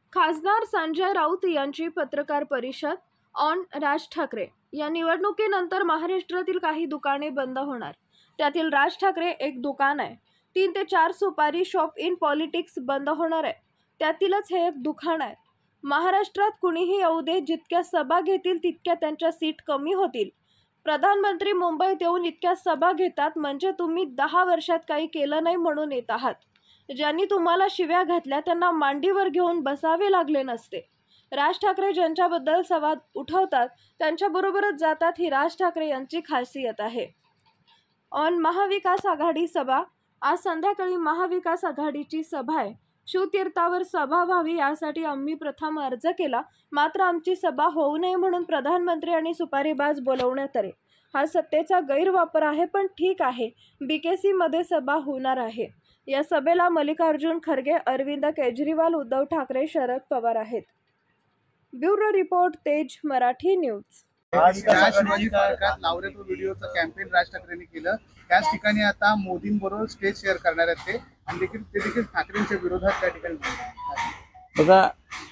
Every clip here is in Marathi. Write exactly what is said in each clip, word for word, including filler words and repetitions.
खासदार संजय राऊत यांची पत्रकार परिषद ऑन राज ठाकरे. या निवडणुकीनंतर महाराष्ट्रातील काही दुकाने बंद होणार. त्यातील राज ठाकरे एक दुकान आहे. तीन ते चार सुपारी शॉप इन पॉलिटिक्स बंद होणार आहे. त्यातीलच हे एक दुकान आहे. महाराष्ट्रात कुणीही येऊ दे, जितक्या सभा घेतील तितक्या त्यांच्या सीट कमी होतील. प्रधानमंत्री मुंबईत येऊन इतक्या सभा घेतात म्हणजे तुम्ही दहा वर्षात काही केलं नाही म्हणून येत आहात. ज्यांनी तुम्हाला शिव्या घातल्या त्यांना मांडीवर घेऊन बसावे लागले नसते. राज ठाकरे ज्यांच्याबद्दल संवाद उठवतात त्यांच्याबरोबरच जातात, ही राज ठाकरे यांची खासियत आहे. ऑन महाविकास आघाडी सभा. आज संध्याकाळी महाविकास आघाडीची सभा आहे. शिवतीर्थावर सभा व्हावी यासाठी आम्ही प्रथम अर्ज केला, मात्र आमची सभा होऊ नये म्हणून प्रधानमंत्री आणि सुपारीबाज बोलवण्यात आले. हा सत्तेचा गैरवापर आहे, पण ठीक आहे. बीकेसी मध्ये सभा होणार आहे. या सभेला मल्लिकार्जुन खरगे, अरविंद केजरीवाल, उद्धव ठाकरे, शरद पवार आहेत. ब्युरो रिपोर्ट, तेज मराठी न्यूज. आज त्या शिवाजी पार्कात लावरेतो व्हिडिओचं कॅम्पेन राज ठाकरेंनी केलं. त्याच ठिकाणी आता मोदींबरोबर स्टेज शेअर करणार आहेत ते, आणि देखील ते देखील ठाकरेंच्या विरोधात त्या ठिकाणी. बघा,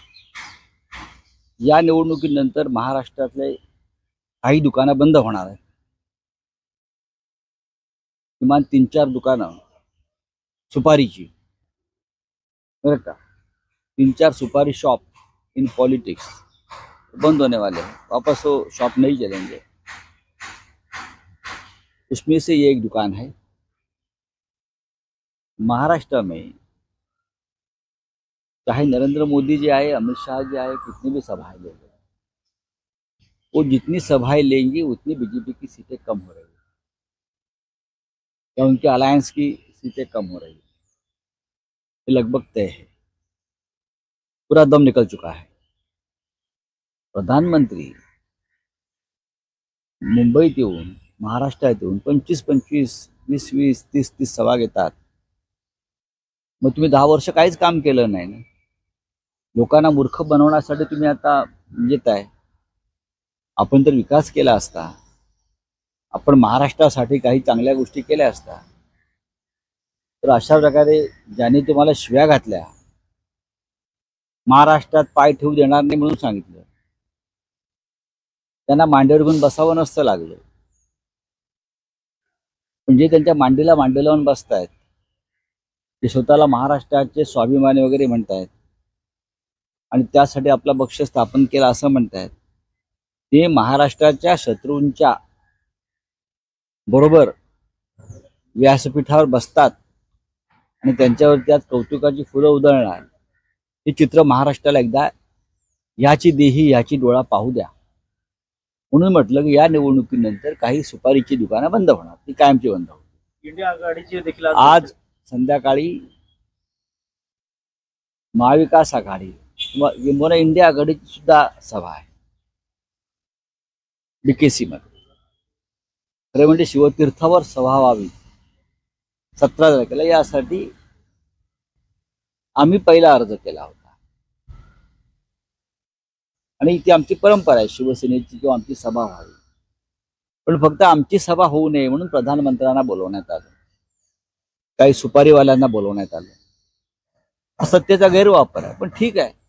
या निवडणुकीनंतर महाराष्ट्रातले काही दुकानं बंद होणार आहेत. किमान तीन चार दुकानं सुपारीची, बरं का, तीन चार सुपारी शॉप इन पॉलिटिक्स बंद होने वाले हैं. वापस वो शॉप नहीं चलेंगे. उसमें से ये एक दुकान है. महाराष्ट्र में चाहे नरेंद्र मोदी जी आए, अमित शाह जी आए, कितनी भी सभाएं ले लें, वो जितनी सभाएं लेंगी उतनी बीजेपी की सीटें कम हो रही है या उनके अलायंस की सीटें कम हो रही है. ये लगभग तय है, पूरा दम निकल चुका है. प्रधानमंत्री मुंबईत येऊन, महाराष्ट्रात येऊन पंचवीस पंचवीस वीस वीस तीस तीस सभा घेतात. मग तुम्ही दहा वर्ष काहीच काम केलं नाही ना. लोकांना मूर्ख बनवण्यासाठी तुम्ही आता येत आहे. आपण तर विकास केला असता, आपण महाराष्ट्रासाठी काही चांगल्या गोष्टी केल्या असता. तर अशा प्रकारे ज्यांनी तुम्हाला शिव्या घातल्या, महाराष्ट्रात पाय ठेवू देणार नाही म्हणून सांगितलं, त्यांना मांडीवर घेऊन बसावं नसतं लागलं. म्हणजे त्यांच्या मांडीला मांडी लावून बसतायत, ते स्वतःला महाराष्ट्राचे स्वाभिमानी वगैरे म्हणतायत आणि त्यासाठी आपला पक्ष स्थापन केला असं म्हणतायत. ते महाराष्ट्राच्या शत्रूंच्या बरोबर व्यासपीठावर बसतात आणि त्यांच्यावर त्यात कौतुकाची फुलं उधळणार. हे चित्र महाराष्ट्राला एकदा ह्याची देही ह्याची डोळा पाहू द्या. म्हणून म्हटलं की या निवडणुकीनंतर काही सुपारीची दुकानं बंद होणार, ती कायमची बंद होणार. इंडिया आघाडीची देखील आज संध्याकाळी महाविकास आघाडी किंवा इंडिया आघाडीची सुद्धा सभा आहे बीकेसी मध्ये. खरे म्हणजे शिवतीर्थावर सभा व्हावी सतरा तारखेला, यासाठी आम्ही पहिला अर्ज केला होता. आणि ती आमची परंपरा आहे शिवसेनेची, किंवा आमची सभा व्हावी. पण फक्त आमची सभा होऊ नये म्हणून प्रधानमंत्र्यांना बोलवण्यात आलं, काही सुपारीवाल्यांना बोलवण्यात आलं. हा सत्तेचा गैरवापर आहे, पण ठीक आहे.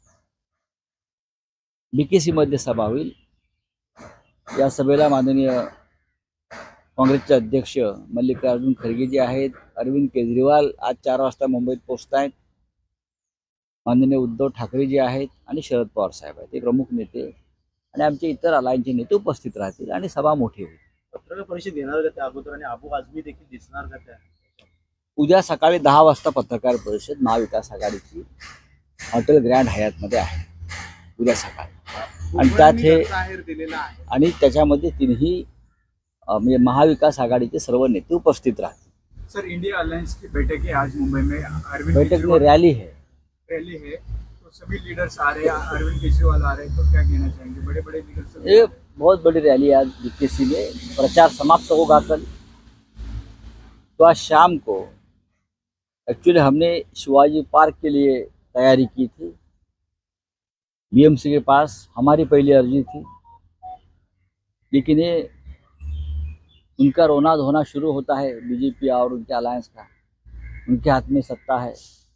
बीकेसी मध्ये सभा होईल. या सभेला माननीय काँग्रेसचे अध्यक्ष मल्लिकार्जुन खरगे जी आहेत, अरविंद केजरीवाल आज चार वाजता मुंबईत पोहोचत आहेत, माननीय उद्धव ठाकरे जी आहेत आणि शरद पवार साहेब आहेत, हे प्रमुख नेते, आणि आमचे इतर अलायन्सचे नेते उपस्थित राहतील आणि सभा मोठी होईल. पत्रकार परिषद घेणार का त्या अगोदर, आणि अबू आझमी देखील दिसणार का त्या? उद्या सकाळी दहा वाजता पत्रकार परिषद महाविकास आघाडीची हॉटेल ग्रँड हयातमध्ये आहे उद्या सकाळी. आणि त्यात हे आणि त्याच्यामध्ये तिन्ही म्हणजे महाविकास आघाडीचे सर्व नेते उपस्थित राहतील. सर, इंडिया अलायंस की बैठक है आज मुंबई में. अरविंद बैठक में रैली है रैली है, तो सभी लीडर्स आ रहे हैं, अरविंद केजरीवाल आ रहे हैं, तो क्या कहना चाहेंगे? बड़े बड़े लीडर्स. ये बहुत बड़ी रैली आज बीकेसी में. प्रचार समाप्त होगा कल, तो आज शाम को एक्चुअली हमने शिवाजी पार्क के लिए तैयारी की थी. बीएमसी के पास हमारी पहली अर्जी थी, लेकिन ये उनका रोना धोना शुरू होता है बीजेपी और उनके अलायंस का. उनके हाथ में सत्ता है,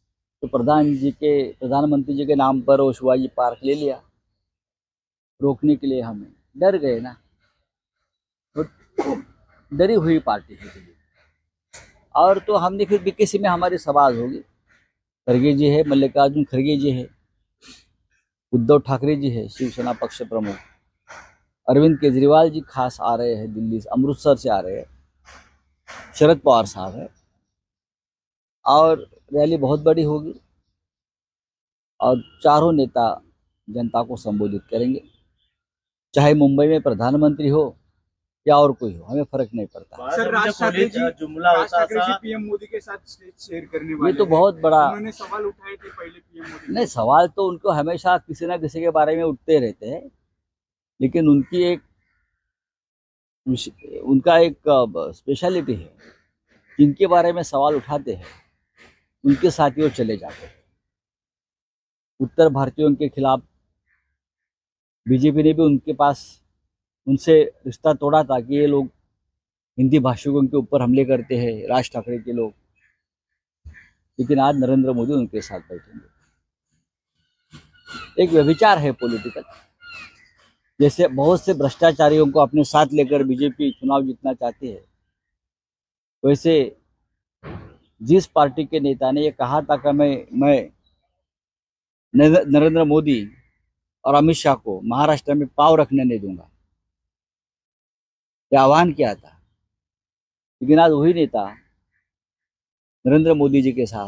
तो प्रधान जी के प्रधानमंत्री जी के नाम पर वो शिवाजी पार्क ले लिया, रोकने के लिए हमें डर गए ना, तो डरी हुई पार्टी थी। और तो हमने फिर बीकेसी में हमारी सवाल होगी, खड़गे जी है, मल्लिकार्जुन खड़गे जी है, उद्धव ठाकरे जी है शिवसेना पक्ष प्रमुख, अरविंद केजरीवाल जी खास आ रहे हैं दिल्ली से, अमृतसर से आ रहे हैं, शरद पवार साहब है, और रैली बहुत बड़ी होगी और चारों नेता जनता को संबोधित करेंगे। चाहे मुंबई में प्रधानमंत्री हो या और कोई हो, हमें फर्क नहीं पड़ता। सर, राज ठाकरे जी जुमला होता था पीएम मोदी के साथ स्टेज शेयर करने वाले, ये तो बहुत बड़ा, उन्होंने सवाल उठाए थे पहले पीएम मोदी। नहीं, सवाल तो उनको हमेशा किसी ना किसी के बारे में उठते रहते हैं, लेकिन उनकी एक उनका एक स्पेशलिटी है, जिनके बारे में सवाल उठाते हैं उनके साथ ही वो चले जाते हैं। उत्तर भारतीयों के खिलाफ बीजेपी ने भी उनके पास उनसे रिश्ता तोड़ा था कि ये लोग हिंदी भाषिकों के ऊपर हमले करते हैं, राज ठाकरे के लोग, लेकिन आज नरेंद्र मोदी उनके साथ बैठेंगे। एक व्यभिचार है पॉलिटिकल, जैसे बहुत से भ्रष्टाचारियों को अपने साथ लेकर बीजेपी चुनाव जीतना चाहती है, वैसे जिस पार्टी के नेता ने ये कहा था कि मैं मैं नरेंद्र मोदी और अमित शाह को महाराष्ट्र में पांव रखने नहीं दूंगा, यह आह्वान किया था, लेकिन आज वही नेता नरेंद्र मोदी जी के साथ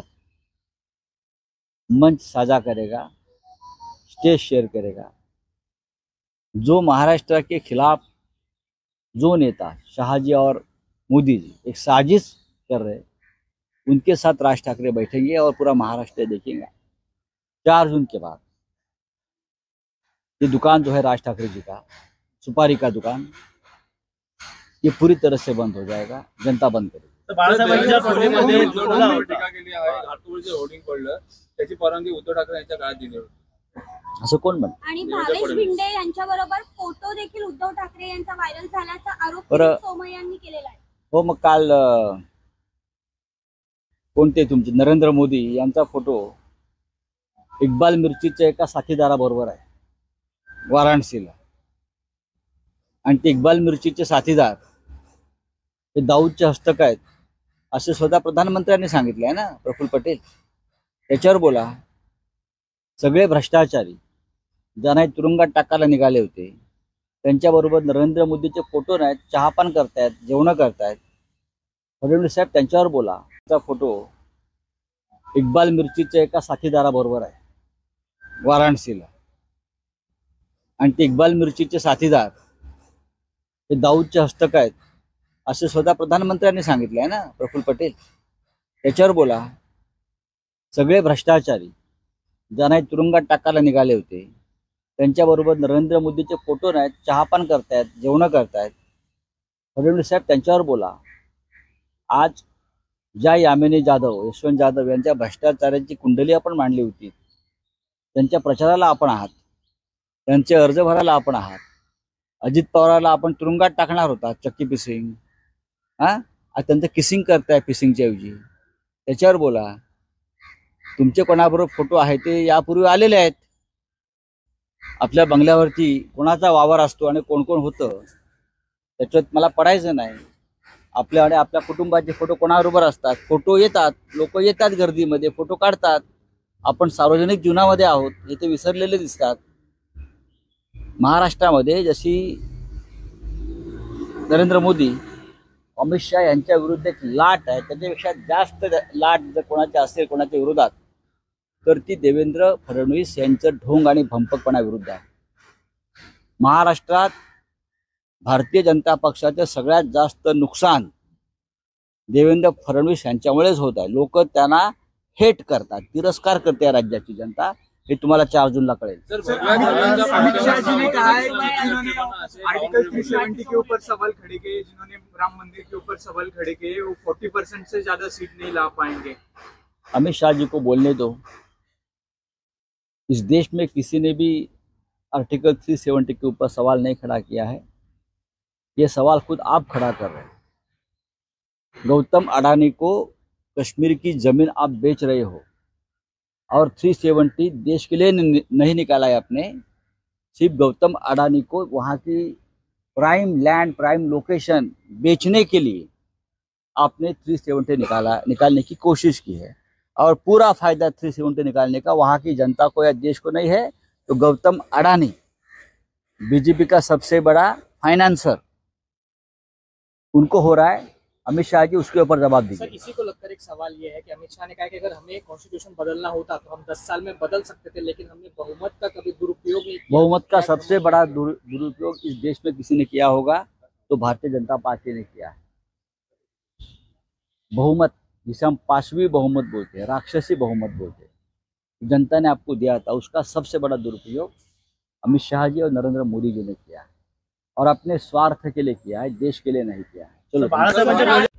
मंच साझा करेगा, स्टेज शेयर करेगा। जो महाराष्ट्र के खिलाफ जो नेता शाहजी और मोदी जी एक साजिश कर रहे, उनके साथ राज ठाकरे बैठेंगे और पूरा महाराष्ट्र देखेंगे। चार जून के बाद ये दुकान जो है राज ठाकरे जी का, सुपारी का दुकान, ये पूरी तरह से बंद हो जाएगा, जनता बंद करेगी। तर बाळासाहेबांच्या खोलीमध्ये जो डोला होता केली आहे, हातूरचे होर्डिंग पडलं, त्याची परवानगी उद्धव ठाकरे यांच्या काळात दिली होती, असं कोण म्हणतं? आणि भावेश भिंडे यांच्याबरोबर फोटो देखील उद्धव ठाकरे यांचा व्हायरल झाल्याचा आरोप बरं. सोमय्या यांनी केलेला आहे. हो, मग काल अं, कोणते तुमचे नरेंद्र मोदी यांचा फोटो इक्बाल मिर्चीच्या एका साथीदाराबरोबर आहे वाराणसीला, आणि ते इक्बाल मिर्चीचे साथीदार हे दाऊदचे हस्तक आहेत असे स्वतः प्रधानमंत्र्यांनी सांगितले आहे ना, प्रफुल्ल पटेल. त्याच्यावर बोला. सगळे भ्रष्टाचारी ज्यांना तुरुंगात टाकायला निघाले होते त्यांच्याबरोबर नरेंद्र मोदीचे फोटो नाहीत, चहापान करतायत, जेवणं करतायत. फडणवीस साहेब त्यांच्यावर बोला. त्याचा फोटो इक्बाल मिर्चीच्या एका साथीदाराबरोबर आहे वाराणसीला, आणि ते इक्बाल मिर्चीचे साथीदार हे दाऊदचे हस्तक आहेत असे स्वतः प्रधानमंत्र्यांनी सांगितले आहे ना, प्रफुल्ल पटेल. त्याच्यावर बोला. सगळे भ्रष्टाचारी ज्यांना तुरुंगात टाकायला निघाले होते त्यांच्याबरोबर नरेंद्र मोदीचे फोटो नाहीत, चहापान करतायत, जेवणं करतायत. फडणवीस साहेब त्यांच्यावर बोला. आज ज्या यामिनी जाधव, यशवंत जाधव यांच्या भ्रष्टाचाराची कुंडली आपण मांडली होती, त्यांच्या प्रचाराला आपण आहात, त्यांचे अर्ज भरायला आपण आहात. अजित पवाराला आपण तुरुंगात टाकणार होता, चक्की पिसिंग, हा आज त्यांचं किसिंग करताय पिसिंगच्या ऐवजी. त्याच्यावर बोला. तुमचे कोणाबरोबर फोटो आहे ते यापूर्वी आलेले आहेत. आपल्या बंगल्यावरती कोणाचा वावर असतो आणि कोण कोण होतं त्याच्यात मला पडायचं नाही. आपल्या आणि आपल्या कुटुंबाचे फोटो कोणाबरोबर असतात, फोटो येतात, लोक येतात गर्दीमध्ये, फोटो काढतात. आपण सार्वजनिक जीवनामध्ये आहोत हे ते विसरलेले दिसतात. महाराष्ट्रामध्ये जशी नरेंद्र मोदी अमित शाह यांच्या विरुद्ध एक लाट आहे, त्याच्यापेक्षा जास्त लाट जर कोणाच्या असेल कोणाच्या विरोधात तर ती देवेंद्र फडणवीस यांचं ढोंग आणि भंपकपणा विरुद्ध आहे. महाराष्ट्रात भारतीय जनता पक्षाचे सगळ्यात जास्त नुकसान देवेंद्र फडणवीस यांच्यामुळेच होत आहे. लोक त्यांना हेट करतात, तिरस्कार करते राज्याची जनता. हे तुम्हाला चार जूनला कळेल. अमित शाह जी ने कहा है कि जिन्होंने आर्टिकल तीन सौ सत्तर के ऊपर सवाल खड़े किए, जिन्होंने राम मंदिर के ऊपर सवाल खड़े किए, वो चालीस परसेंट से ज्यादा सीट नहीं ला पाएंगे. अमित शाह जी को बोलने दो. इस देश में किसी ने भी आर्टिकल तीन सौ सत्तर के ऊपर सवाल नहीं खड़ा किया है. ये सवाल खुद आप खड़ा कर रहे हैं. गौतम अडानी को कश्मीर की जमीन आप बेच रहे हो, और थ्री सेवेंटी देश के लिए न- नहीं निकाला है आपने, सिर्फ गौतम अडानी को वहाँ की प्राइम लैंड, प्राइम लोकेशन बेचने के लिए आपने थ्री सेवेंटी निकाला निकालने की कोशिश की है। और पूरा फायदा थ्री सेवेंटी निकालने का वहाँ की जनता को या देश को नहीं है, तो गौतम अडानी बीजेपी का सबसे बड़ा फाइनेंसर उनको हो रहा है। अमित शाह जी उसके ऊपर जवाब सर, दीजिए। इसी को लेकर एक सवाल ये है कि अमित शाह ने कहा कि अगर हमें कॉन्स्टिट्यूशन बदलना होता तो हम दस साल में बदल सकते थे, लेकिन हमने बहुमत का कभी दुरुपयोग नहीं किया। बहुमत का सबसे बड़ा दुर- दुरुपयोग इस देश में किसी ने किया होगा तो भारतीय जनता पार्टी ने किया है। बहुमत जिसे हम पांचवी बहुमत बोलते हैं, राक्षसी बहुमत बोलते हैं, जनता ने आपको दिया था, उसका सबसे बड़ा दुरुपयोग अमित शाह जी और नरेंद्र मोदी जी ने किया है, और अपने स्वार्थ के लिए किया है, देश के लिए नहीं किया है। चलो।